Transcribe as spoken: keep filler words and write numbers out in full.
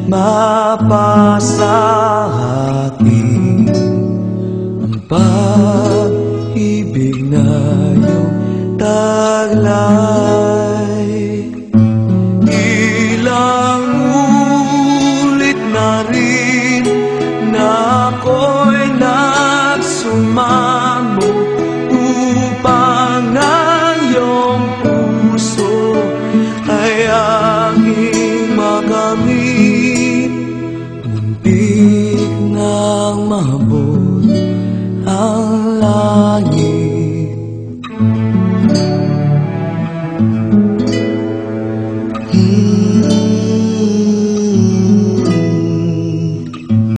mapasa akin ang pag-ibig na iyong taglay. Ilang ulit na rin na ako'y nagsumamo upang ang iyong puso ay aking makamit. Muntik nang maabot ang langit. Hmm.